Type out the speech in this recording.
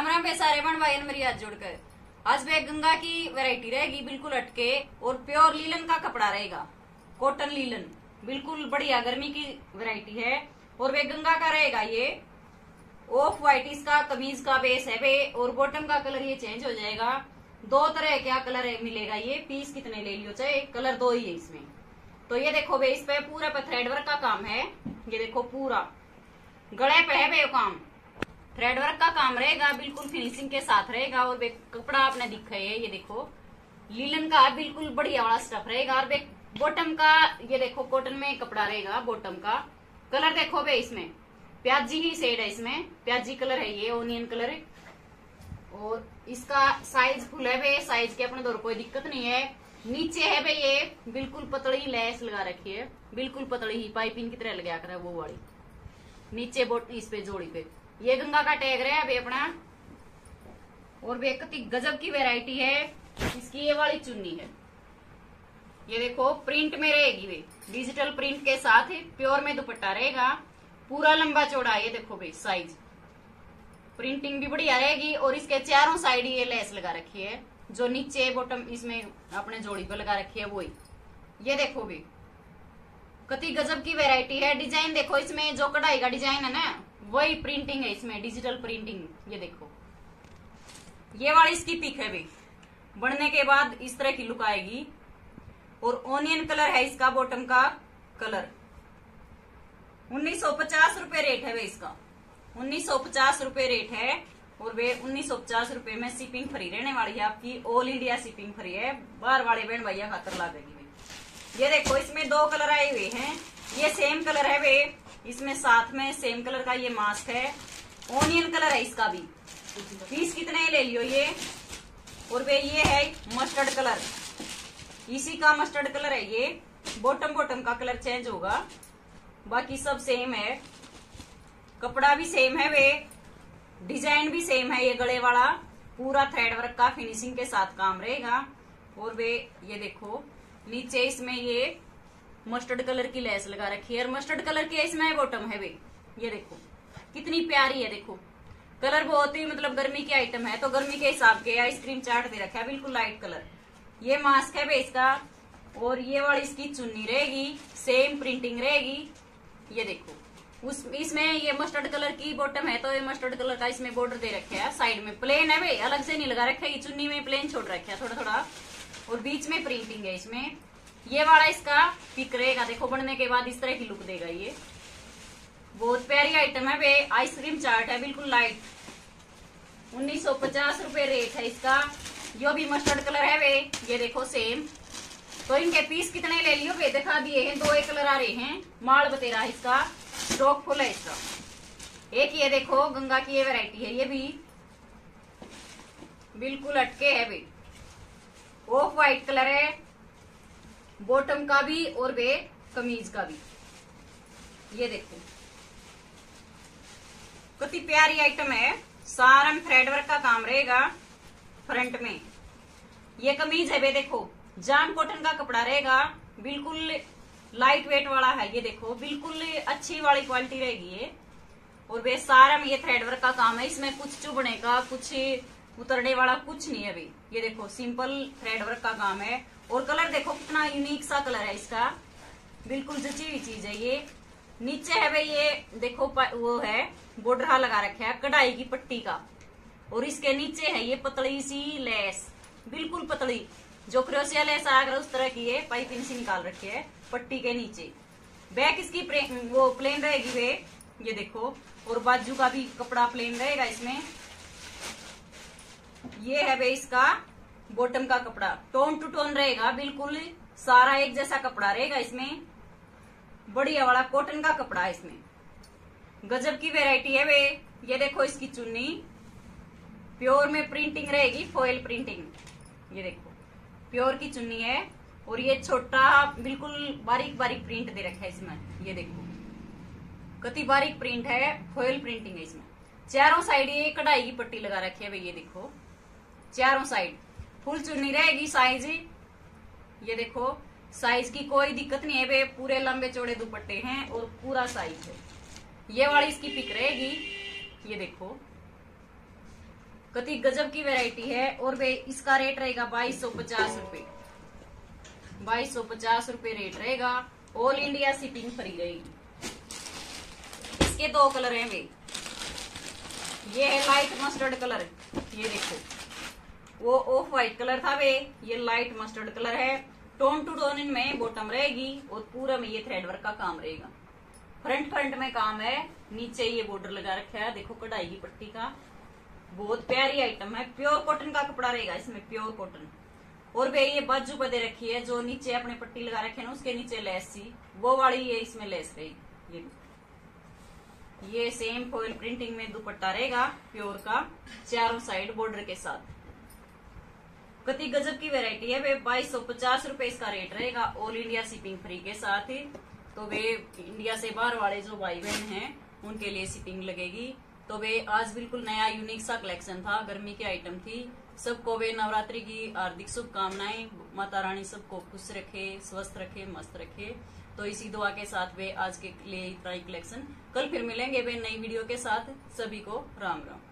राम राम पे सारे बन भाई मेरी हाथ जोड़कर। आज वे गंगा की वैरायटी रहेगी, बिल्कुल अटके और प्योर लीलन का कपड़ा रहेगा, कॉटन लीलन, बिल्कुल बढ़िया गर्मी की वैरायटी है। और वे गंगा का रहेगा, ये ऑफ व्हाइट इसका कमीज का बेस है वे, और बॉटम का कलर ये चेंज हो जाएगा। दो तरह का कलर मिलेगा, ये पीस कितने ले लियो चाहे, कलर दो ही है इसमें। तो ये देखो बे, इस पे पूरा पे थ्रेड वर्क का काम है। ये देखो पूरा गले पे है बे काम, थ्रेड वर्क का काम रहेगा, बिल्कुल फिनिशिंग के साथ रहेगा। और कपड़ा आपने दिखा है, ये देखो लीलन का बिल्कुल बढ़िया वाला स्टफ रहेगा। और बॉटम का ये देखो कॉटन में कपड़ा रहेगा। बॉटम का कलर देखो बे, इसमें प्याजी ही शेड है, इसमें प्याजी कलर है, ये ओनियन कलर है। और इसका साइज फुल है बे, साइज के अपने दौर कोई दिक्कत नहीं है। नीचे है बे ये बिल्कुल पतली लैस लगा रखी है, बिल्कुल पतली ही पाइपिंग की तरह लगा कर है वो वाली नीचे इस पे जोड़ी पे। ये गंगा का टैग रहा है अभी अपना। और भी एक गजब की वैरायटी है इसकी, ये वाली चुन्नी है, ये देखो प्रिंट में रहेगी वे, डिजिटल प्रिंट के साथ ही प्योर में दुपट्टा रहेगा, पूरा लंबा चौड़ा। ये देखो भाई साइज, प्रिंटिंग भी बढ़िया रहेगी। और इसके चारों साइड ये लेस लगा रखी है, जो नीचे बॉटम इसमें अपने जोड़ी पे लगा रखी है वही। ये देखो भी कति गजब की वैरायटी है। डिजाइन देखो, इसमें जो कढ़ाई का डिजाइन है ना वही प्रिंटिंग है इसमें, डिजिटल प्रिंटिंग। ये देखो ये वाली इसकी पिक है भी, बनने के बाद इस तरह की लुक आएगी। और ओनियन कलर है इसका, बॉटम का कलर। 1950 रुपए रेट है वे इसका, 1950 रुपए रेट है। और वे 1950 रुपए में शिपिंग फ्री रहने वाली है आपकी, ऑल इंडिया शिपिंग फ्री है, बाहर वाले बहन भैया खातर लागेगी। ये देखो इसमें दो कलर आए हुए हैं, ये सेम कलर है वे, इसमें साथ में सेम कलर का ये मास्क है, ओनियन कलर है इसका भी। पीस कितने ले लियो ये। और वे ये है मस्टर्ड कलर, इसी का मस्टर्ड कलर है ये। बॉटम का कलर चेंज होगा, बाकी सब सेम है, कपड़ा भी सेम है वे, डिजाइन भी सेम है। ये गले वाला पूरा थ्रेड वर्क का फिनिशिंग के साथ काम रहेगा। और वे ये देखो नीचे इसमें ये मस्टर्ड कलर की लेस लगा रखी है, और मस्टर्ड कलर की इसमें बॉटम है वे। ये देखो कितनी प्यारी है, देखो कलर बहुत ही मतलब गर्मी की आइटम है, तो गर्मी के हिसाब के आइसक्रीम चार्ट दे रखा है, बिल्कुल लाइट कलर। ये मास्क है वे इसका, और ये वाली इसकी चुन्नी रहेगी, सेम प्रिंटिंग रहेगी। ये देखो इसमें ये मस्टर्ड कलर की बॉटम है, तो ये मस्टर्ड कलर का इसमें बॉर्डर दे रखे है। साइड में प्लेन है वे, अलग से नहीं लगा रखा है, चुन्नी में प्लेन छोड़ रखा है थोड़ा थोड़ा, और बीच में प्रिंटिंग है इसमें। ये वाला इसका पिक रहेगा, देखो बनने के बाद इस तरह की लुक देगा। ये बहुत प्यारी आइटम है वे, आइसक्रीम चार्ट है, बिल्कुल लाइट। 1950 रुपए रेट है इसका। जो भी मस्टर्ड कलर है वे, ये देखो सेम। तो इनके पीस कितने ले लियो वे, दिखा दिए हैं, दो एक कलर आ रहे हैं, माल बतेरा इसका, स्टॉक फुल है इसका। एक ये देखो गंगा की ये वैरायटी है, ये भी बिल्कुल अटके है वे, ऑफ व्हाइट कलर है, बॉटम का भी और वे कमीज का भी। ये देखो कितनी प्यारी आइटम है, सारा थ्रेड वर्क का काम रहेगा फ्रंट में। ये कमीज है वे, देखो जाम कॉटन का कपड़ा रहेगा, बिल्कुल लाइट वेट वाला है। ये देखो बिल्कुल अच्छी वाली क्वालिटी रहेगी ये। और वे सारा में ये थ्रेड वर्क का काम है, इसमें कुछ चुभने का कुछ उतरने वाला कुछ नहीं है अभी। ये देखो सिंपल थ्रेड वर्क का काम है। और कलर देखो कितना यूनिक सा कलर है इसका, बिल्कुल जची हुई चीज है ये। नीचे है भाई ये देखो वो है बॉर्डर लगा रखा है कढ़ाई की पट्टी का, और इसके नीचे है ये पतली सी लेस, बिल्कुल पतली, जो क्रोशिया लेस आकर उस तरह की है, पाइपिंग सी निकाल रखी है पट्टी के नीचे। बैक इसकी वो प्लेन रहेगी वे, ये देखो। और बाजू का भी कपड़ा प्लेन रहेगा इसमें। ये है वे इसका बॉटम का कपड़ा, टोन टू टोन रहेगा, बिल्कुल सारा एक जैसा कपड़ा रहेगा इसमें, बढ़िया वाला कॉटन का कपड़ा है इसमें। गजब की वैरायटी है वे। ये देखो इसकी चुन्नी प्योर में प्रिंटिंग रहेगी, फॉयल प्रिंटिंग। ये देखो प्योर की चुन्नी है, और ये छोटा बिल्कुल बारीक बारीक प्रिंट दे रखा है इसमें। ये देखो कति बारीक प्रिंट है, फॉयल प्रिंटिंग है इसमें। चारों साइड ये कढ़ाई की पट्टी लगा रखी है भाई, ये देखो चारों साइड फुल चुन्नी रहेगी। साइज ये देखो, साइज की कोई दिक्कत नहीं है वे, पूरे लंबे चौड़े दुपट्टे हैं और पूरा साइज है। ये वाली इसकी पिक रहेगी, ये देखो कति गजब की वैरायटी है। और वे इसका रेट रहेगा 2250 रुपए। 2250 रुपए रेट रहेगा। ऑल इंडिया शिपिंग फ्री रहेगी। इसके दो कलर हैं वे। ये है लाइट मस्टर्ड कलर, ये देखो, वो ऑफ व्हाइट कलर था वे, ये लाइट मस्टर्ड कलर है। टोन टू टोन इनमें बॉटम रहेगी और पूरा में ये थ्रेड वर्क का काम रहेगा। फ्रंट में काम है, नीचे ये बॉर्डर लगा रखा है, देखो कढ़ाई की पट्टी का। बहुत प्यारी आइटम है। प्योर कॉटन का कपड़ा रहेगा इसमें, प्योर कॉटन। और वे ये बाजू पर दे रखी है, जो नीचे अपने पट्टी लगा रखे है ना, उसके नीचे लेस सी वो वाली ये इसमें लेस रहेगी। ये सेम फॉइल प्रिंटिंग में दुपट्टा रहेगा प्योर का, चारों साइड बॉर्डर के साथ। कति गजब की वैरायटी है। वे 2250 रुपए इसका रेट रहेगा, ऑल इंडिया शिपिंग फ्री के साथ ही। तो वे इंडिया से बाहर वाले जो भाई बहन हैं उनके लिए शिपिंग लगेगी। तो वे आज बिल्कुल नया यूनिक सा कलेक्शन था, गर्मी की आइटम थी। सबको वे नवरात्रि की हार्दिक शुभकामनाएं। माता रानी सबको खुश रखे, स्वस्थ रखे, मस्त रखे। तो इसी दुआ के साथ वे आज के लिए इतना ही कलेक्शन। कल फिर मिलेंगे वे नई वीडियो के साथ। सभी को राम राम।